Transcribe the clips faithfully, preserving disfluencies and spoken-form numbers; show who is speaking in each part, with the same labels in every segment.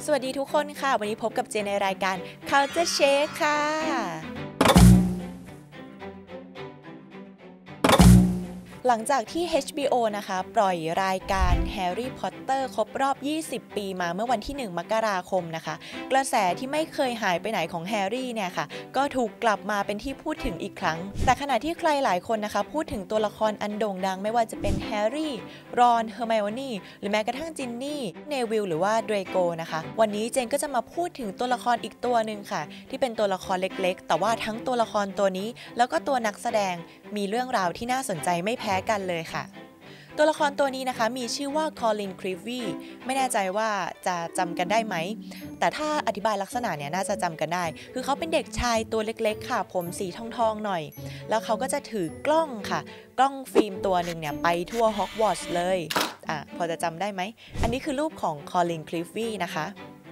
Speaker 1: สวัสดีทุกคนค่ะวันนี้พบกับเจนในรายการ Culture Shake ค่ะหลังจากที่ เอช บี โอ นะคะปล่อยรายการ Harry Potter ครบรอบ ยี่สิบ ปีมาเมื่อวันที่ หนึ่ง มกราคมนะคะกระแสที่ไม่เคยหายไปไหนของแฮร์รี่เนี่ยค่ะก็ถูกกลับมาเป็นที่พูดถึงอีกครั้งแต่ขณะที่ใครหลายคนนะคะพูดถึงตัวละครอันโด่งดังไม่ว่าจะเป็นแฮร์รี่รอนเฮอร์ไมโอนี่หรือแม้กระทั่งจินนี่เนวิลหรือว่าเดรโกนะคะวันนี้เจนก็จะมาพูดถึงตัวละครอีกตัวหนึ่งค่ะที่เป็นตัวละครเล็กๆแต่ว่าทั้งตัวละครตัวนี้แล้วก็ตัวนักแสดงมีเรื่องราวที่น่าสนใจไม่แพ้กันเลยค่ะตัวละครตัวนี้นะคะมีชื่อว่าคอลินครีวีไม่แน่ใจว่าจะจำกันได้ไหมแต่ถ้าอธิบายลักษณะเนี่ยน่าจะจำกันได้คือเขาเป็นเด็กชายตัวเล็กๆค่ะผมสีทองๆหน่อยแล้วเขาก็จะถือกล้องค่ะกล้องฟิล์มตัวหนึ่งเนี่ยไปทั่วฮอกวอตส์เลยอ่ะพอจะจำได้ไหมอันนี้คือรูปของคอลินครีวีนะคะ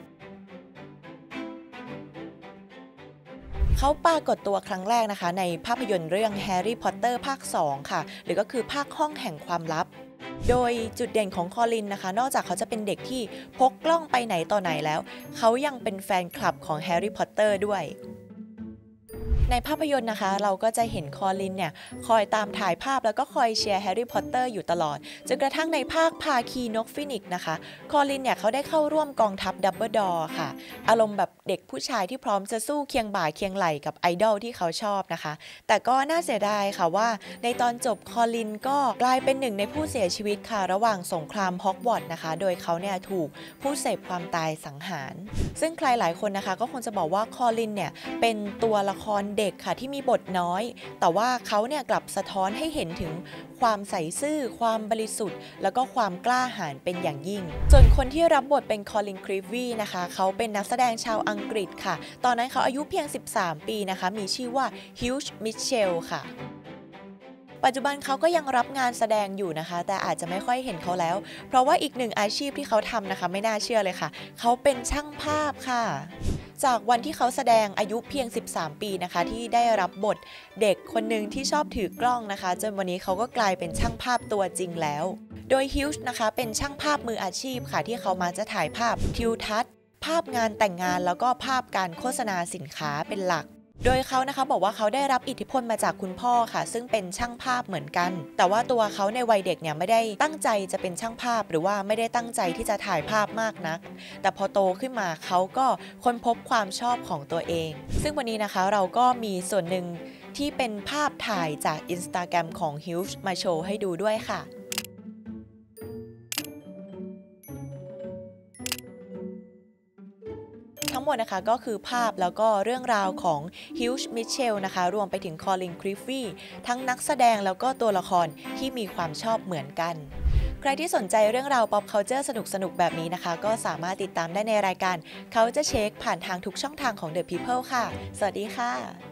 Speaker 1: เขาปรากฏตัวครั้งแรกนะคะในภาพยนตร์เรื่อง Harry Potter ภาค สอง ค่ะหรือก็คือภาคห้องแห่งความลับโดยจุดเด่นของคอลินนะคะนอกจากเขาจะเป็นเด็กที่พกกล้องไปไหนต่อไหนแล้วเขายังเป็นแฟนคลับของ Harry Potter ด้วยในภาพยนตร์นะคะเราก็จะเห็นคอลินเนี่ยคอยตามถ่ายภาพแล้วก็คอยเชียร์แฮร์รี่พอตเตอร์อยู่ตลอดจนกระทั่งในภาคภาคีนกฟินิกส์นะคะคอลินเนี่ยเขาได้เข้าร่วมกองทัพดับเบิลดอร์ค่ะอารมณ์แบบเด็กผู้ชายที่พร้อมจะสู้เคียงบ่าเคียงไหล่กับไอดอลที่เขาชอบนะคะแต่ก็น่าเสียดายค่ะว่าในตอนจบคอลินก็กลายเป็นหนึ่งในผู้เสียชีวิตค่ะระหว่างสงครามฮอกวอตส์นะคะโดยเขาเนี่ยถูกผู้เสพความตายสังหารซึ่งใครหลายคนนะคะก็คงจะบอกว่าคอลินเนี่ยเป็นตัวละครเด็กค่ะที่มีบทน้อยแต่ว่าเขาเนี่ยกลับสะท้อนให้เห็นถึงความใส่ซื่อความบริสุทธิ์แล้วก็ความกล้าหาญเป็นอย่างยิ่งส่วนคนที่รับบทเป็นคอลินครีวีนะคะเขาเป็นนักแสดงชาวอังกฤษค่ะตอนนั้นเขาอายุเพียงสิบสามปีนะคะมีชื่อว่าฮิวจ์มิเชลค่ะปัจจุบันเขาก็ยังรับงานแสดงอยู่นะคะแต่อาจจะไม่ค่อยเห็นเขาแล้วเพราะว่าอีกหนึ่งอาชีพที่เขาทำนะคะไม่น่าเชื่อเลยค่ะเขาเป็นช่างภาพค่ะจากวันที่เขาแสดงอายุเพียงสิบสามปีนะคะที่ได้รับบทเด็กคนหนึ่งที่ชอบถือกล้องนะคะจนวันนี้เขาก็กลายเป็นช่างภาพตัวจริงแล้วโดยฮิวจ์นะคะเป็นช่างภาพมืออาชีพค่ะที่เขามาจะถ่ายภาพทิวทัศน์ภาพงานแต่งงานแล้วก็ภาพการโฆษณาสินค้าเป็นหลักโดยเขานะคะบอกว่าเขาได้รับอิทธิพลมาจากคุณพ่อค่ะซึ่งเป็นช่างภาพเหมือนกันแต่ว่าตัวเขาในวัยเด็กเนี่ยไม่ได้ตั้งใจจะเป็นช่างภาพหรือว่าไม่ได้ตั้งใจที่จะถ่ายภาพมากนักแต่พอโตขึ้นมาเขาก็ค้นพบความชอบของตัวเองซึ่งวันนี้นะคะเราก็มีส่วนหนึ่งที่เป็นภาพถ่ายจาก Instagram ของ Huge มาโชว์ให้ดูด้วยค่ะทั้งหมดนะคะก็คือภาพแล้วก็เรื่องราวของฮิวจ์มิเชลนะคะรวมไปถึงคอลินครีฟีทั้งนักแสดงแล้วก็ตัวละครที่มีความชอบเหมือนกันใครที่สนใจเรื่องราว pop culture สนุกๆแบบนี้นะคะก็สามารถติดตามได้ในรายการ Culture Shake ผ่านทางทุกช่องทางของ The People ค่ะสวัสดีค่ะ